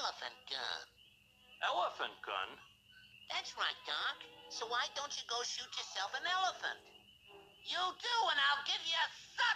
elephant gun. Elephant gun? That's right, Doc. So why don't you go shoot yourself an elephant? You do, and I'll give you